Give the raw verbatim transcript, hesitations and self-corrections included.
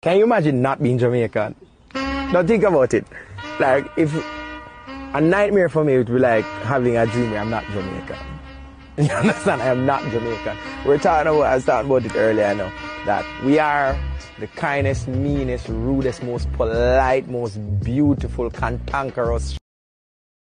Can you imagine not being Jamaican? Now think about it. Like, if a nightmare for me would be like having a dream where I'm not Jamaican. You understand? I am not Jamaican. We're talking about, I was talking about it earlier now, that we are the kindest, meanest, rudest, most polite, most beautiful, cantankerous